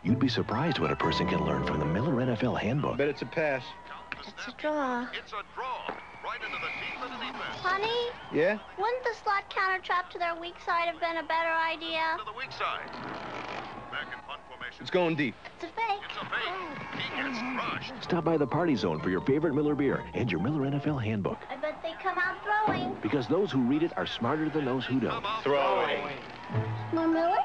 You'd be surprised what a person can learn from the Miller NFL Handbook. Bet it's a pass. It's a draw. It's a draw. Right into the teeth of the defense. Honey? Yeah? Wouldn't the slot counter trap to their weak side have been a better idea? To the weak side. Back in punt formation. It's going deep. It's a fake. It's a fake. He gets crushed. Stop by the Party Zone for your favorite Miller beer and your Miller NFL Handbook. I bet they come out throwing. Because those who read it are smarter than those who don't. Throwing. More Miller?